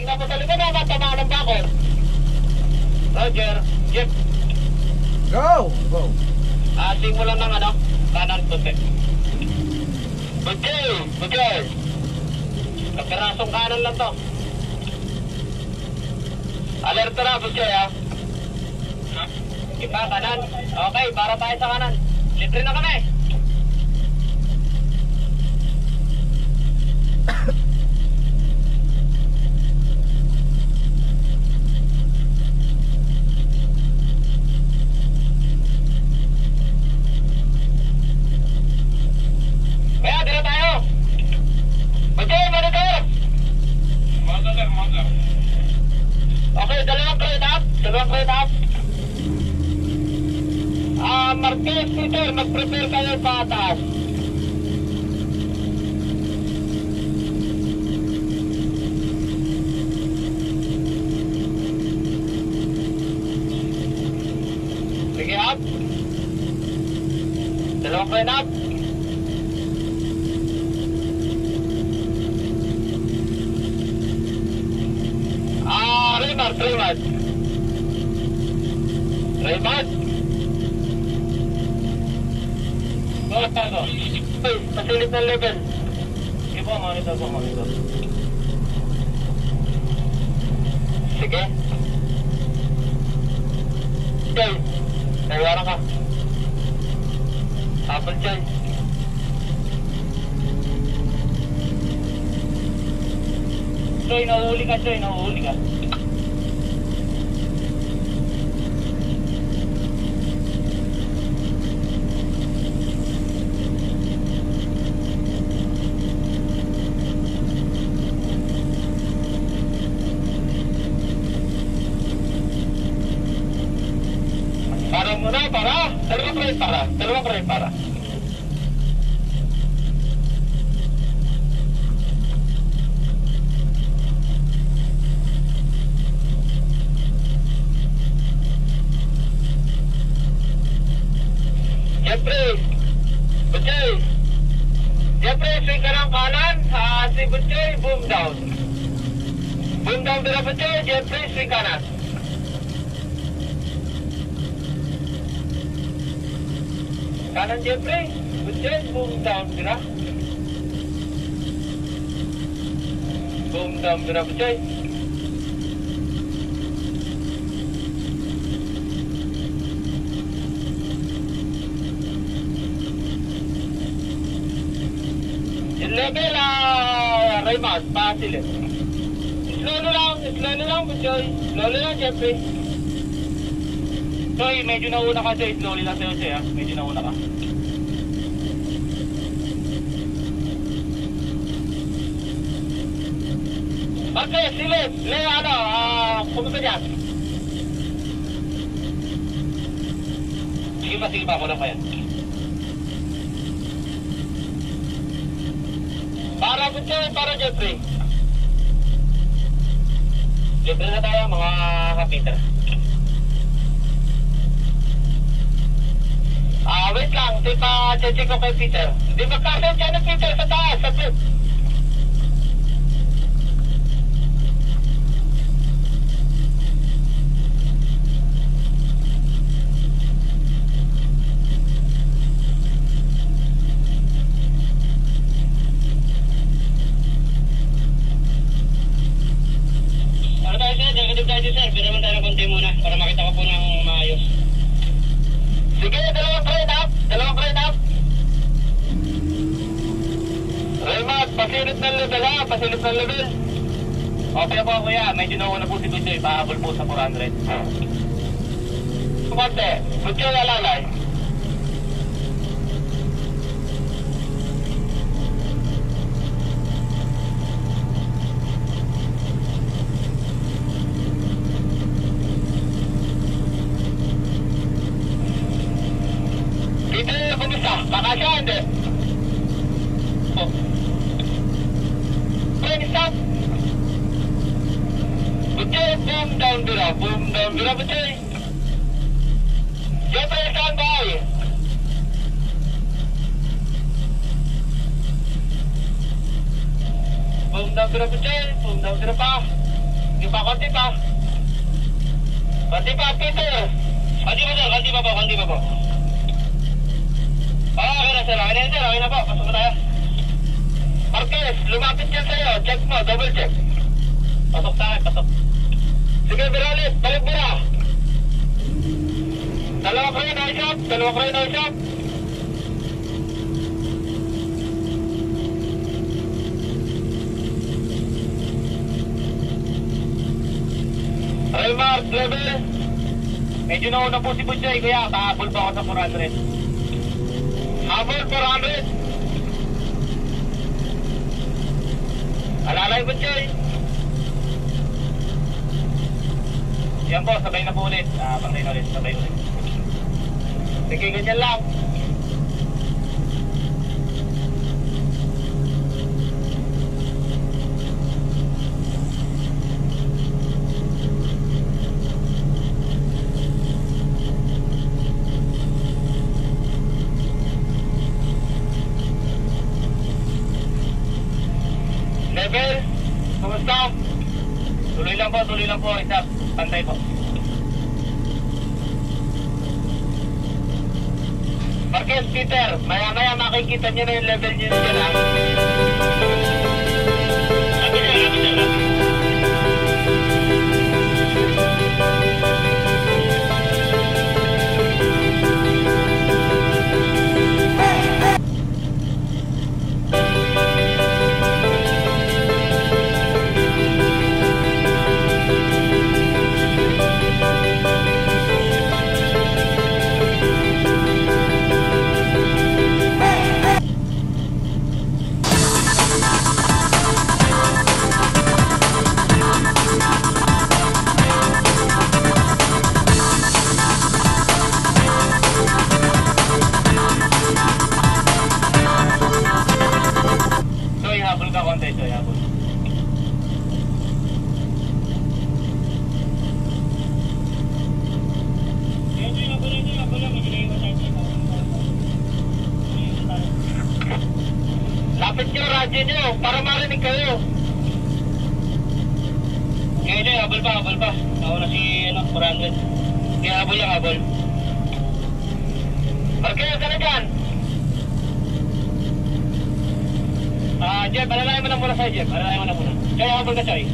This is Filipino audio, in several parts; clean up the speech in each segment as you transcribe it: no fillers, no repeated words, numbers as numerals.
tingnan mo sa likod na matamaan ng bakod. Roger, Jeep. Go! Go! Simulan ng ano, kanan puti. Butcher! Kapirasong kanan lang to. Alerto na, Butcher ha. Iba, kanan. Okay, para tayo sa kanan. Libre na kami. Kaya, dito tayo. Butcher, monitor. Monitor. Okay, dalawang crate up. Marquez, Peter, mag-prepare kayo sa taas. Sige, up. Dalawang crane up. Raymond. Pasilip ng level. Sige po, monitor. Sige. Choy, naiwaran ka. Apple Choy. Choy, nahuhuli ka. Dalawang crane para. Jeffrey, swing ka ng kanan. Si Butcher, boom down. Boom down dira Butcher, Jeffrey, swing kanan. Kanan Jeffrey, Butcher, boom down dira. Boom down dira Butcher. Level Raymond, pasilip. Slowly lang Butcher. Slowly lang Jeffrey. Choy, medyo nauna ka Choy. Slowly lang sa'yo Choy ha. Medyo nauna ka. Okay, silip. Pumunta dyan. Sige pa. Ako lang pa yan. Para Butcher, para Jeffrey. Jeffrey na tayo mga kapiter. Wait lang, di pa check ko kay Peter. Di magkasal dyan ng Peter sa taas, sa trip. Sir, pero naman tayo ng konti muna para makita ko po ng maayos. Sige, dalawang crane up. Raymond, pasilip ng level ha, Okay po kuya, medyo nauna po si Butcher, pahabol po sa 400. Kumante, Butcher alalay. Kakasya, hindi. Crane stop. Butcher, boom down dira, Butcher. Jeffrey, stand by. Boom down dira, Butcher. Boom down dira pa. Yung pa, konti pa. Konti pa, Peter. Konti pa, sir. Konti pa po, konti pa po. Okay na, sir. Okay na, sir. Okay na po. Pasok na tayo. Marquez, lumapit yan sa'yo. Check mo, double check. Pasok tayo, pasok. Sige, Biralit, balik mo na. Dalawa kayo na isap. Dalawa kayo na isap. Mark, level. Medyo nauna po si Butchoy, kaya kahabol pa ako sa 400. Habol 400. Alalay Butchoy. Yan po, sabay na po ulit. Pantay na ulit, sabay ulit. Sige, ganyan lang. Level, kumusta? Tuloy lang po, isa, pantay po. Marquez, Peter, maya makikita nyo na yung level nyo dyan ha. Habol ka konti, Choy, habol. Lapit nyo, radyo nyo, para marinig kayo. Kaya Choy, habol pa. Ako na si, 400. Kaya habol lang, habol. Marquez, ano dyan? Jeff, alalayan mo na muna sa'yo, Jeff. Alalayan mo na muna. Choy, habol ka, Choy.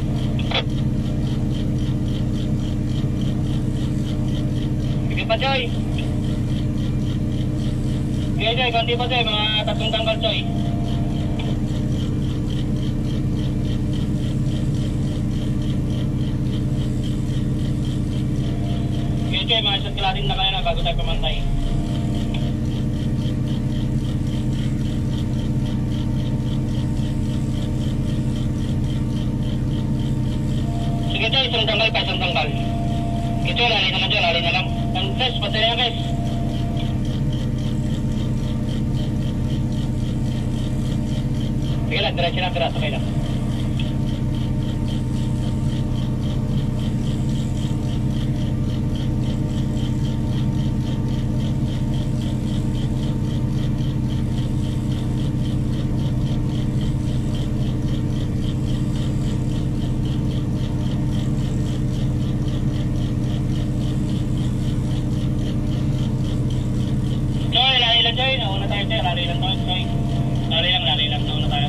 Sige pa, Choy. Sige, Choy, konti pa, Choy. Mga 3 tanggal, Choy. Sige, Choy, mga isang kilatin na kayo na bago tayo pamantay. Sige, Choy, isang tanggal pa, isang tanggal. Sige, Choy, lali na lang, Choy, lali na lang. Ang test, patay na, guys. Sige lang, diretso lang, okay lang. Choy, nauna tayo, Choy. Lali lang tayo, Choy. Lali lang, nauna tayo.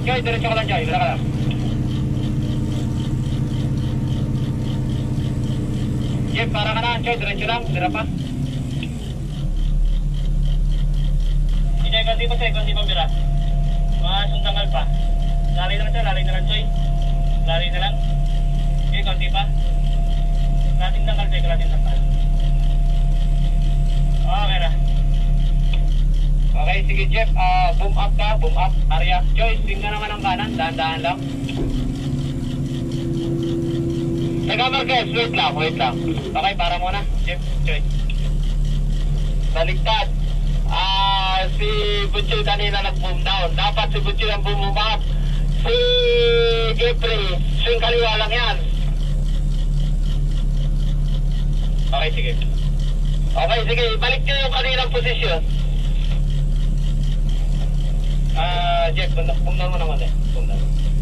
Choy, diretso ka lang, Choy. Wala ka lang. Jeep, para ka na. Choy, diretso lang. Dira pa. Choy, konti pa, Choy. Konti pa, Mira. Mga sundangal pa. Lari na lang, Choy. Lari na lang, Choy. Lari na lang. Choy, konti pa. Kalating dangal, Choy. Kalating dangal. Okay na. Okay, sige Jeff, boom up ka, boom up, area. Choy, swing ka naman ng kanan, dahan-dahan lang. Teka Marquez, wait lang. Okay, para muna, Jeff, Choy. Baligtad. Si Butchoy kanina nag-boom down. Dapat si Butchoy ang boom up. Si Jeffrey, swing kaliwa lang yan. Okay, sige. Okay, sige, balik nyo yung kaninang posisyon. Jeff, boom down mo naman eh. Boom down.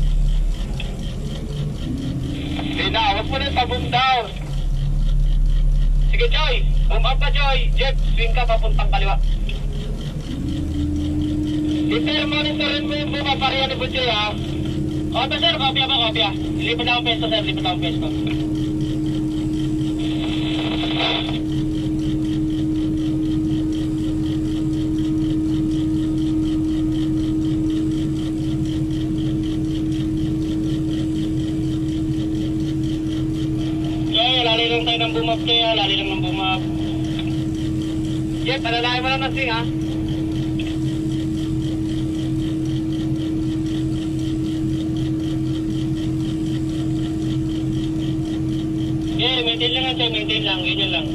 Hindi na, huwag mo na pa-boom down. Sige, Choy. Boom up ka, Choy. Jeff, swing ka papuntang kaliwa. Sir, monitorin mo yung boom up area ni Butchoy, ha? Kopya, sir. Kopya ba, kopya? Lipat lang ang pesto, sir. Lipat lang ang pesto. Ng boom up kaya, lali lang ng boom up. Jeff, alalahin mo lang ng swing, ha? Okay, maintain lang ang Choy, maintain lang, ganyan lang.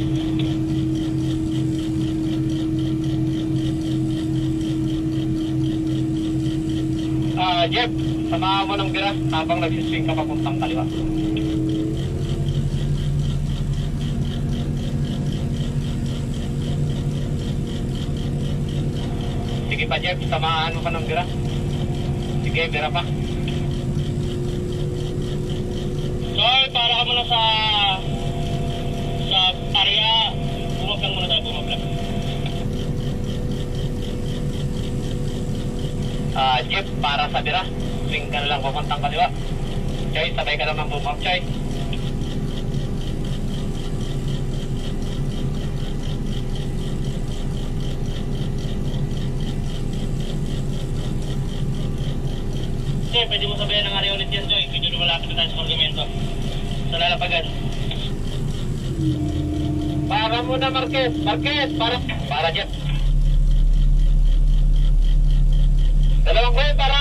Jeff, samahan mo ng gira habang nagsiswing ka papuntang kaliwa. Sige pa, Jeff, samahan mo ka ng bira. Sige, bira pa. Choy, para ka muna sa area. Bumap lang muna tayo, bumap lang. Jeff, para sa bira. Swing ka na lang papuntang kaliwa. Choy, sabay ka naman bumap, Choy. Choy, pwede mo sabayan ng area ulit yan, Choy. Medyo malapit na tayo sa Corgamento. Sa lalapagan. Para muna, Marquez. Marquez, para Jeff. Dalawang ko yun, para.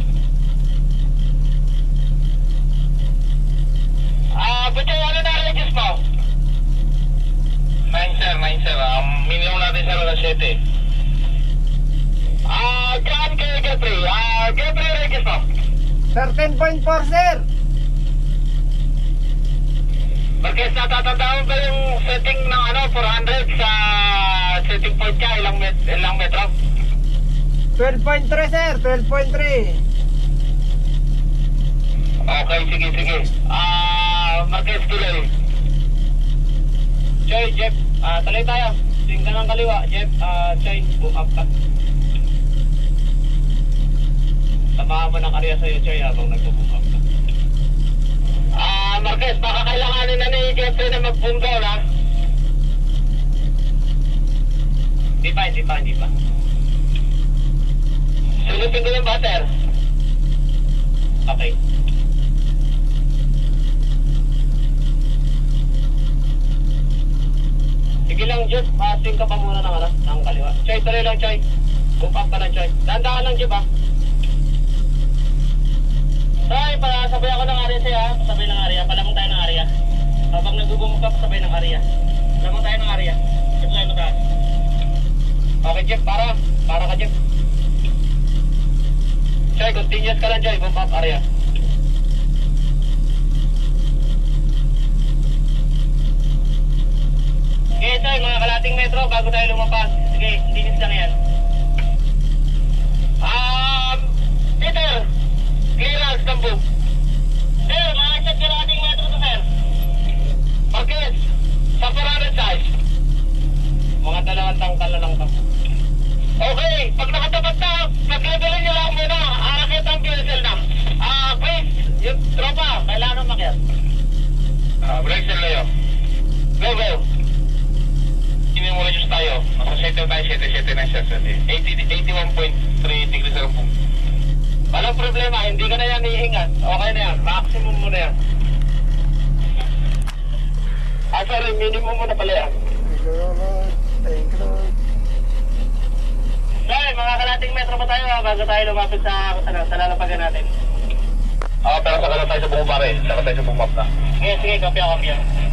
Butchoy, ano na regis mo? 9 sir. Minimum natin sir na 7. Gaan kayo, Jeffrey. Jeffrey, regis mo? Sir, 10.4, sir. Marquez, natatandaan ba yung setting ng 400 sa setting point ka? Ilang metro? 12.3, sir. 12.3. Okay, sige. Marquez, tuloy. Choy, Jeff, tuloy tayo. Swing ka ng kaliwa, Jeff. Choy, boom up ka. Samahan mo ng area sa'yo, Choy, habang nag-boom up ka. Marquez, baka kailanganin na ni Jeffrey na mag-boom down, ha? Hindi pa. Sulutin ko yung butter. Okay. Sige lang, Jeff. Swing ka pa muna ng kaliwa. Choy, tuloy lang, Choy. Boom up ka lang, Choy. Dahan-dahan lang, Jeff, ha? Choy, pasabay ako ng area sa'yo, ha? Pasabay ng area. Palamang tayo ng area. Habang nag-boom up, pasabay ng area. Palamang tayo ng area. Jeff, tayo mataas. Okay, Jeff. Para ka, Jeff. Choy, continuous ka lang, Choy. Boom up area. Okay, Choy, mga kalating metro bago tayo lumabas. Sige, linis lang yan. Peter, clearance ng boom. Sir, mga isang kalating metro to, sir. Marquez, sa 400 size. Mga dalawang tangkal na lang to. Okay, pag nakatapat na, mag-levelin nyo lang muna. Arakit ang PSL Yung tropa, kailangan umakyat. Break sir Leo. Go, go. Hindi mo reduce tayo. Nasa center tayo, 779 sir. 81.3 degrees ang po. Walang problema, hindi ka na yan ihingat. Okay na yan, maximum mo na yan. Sorry, minimum mo na pala yan. Thank you, Lord. Thank you, Lord. Sorry, mga kalating metro pa tayo bago tayo lumapit sa lalapagan natin. Pero saka na tayo sa buong pare. Saka tayo sa buong map na. Sige, sige, kopya.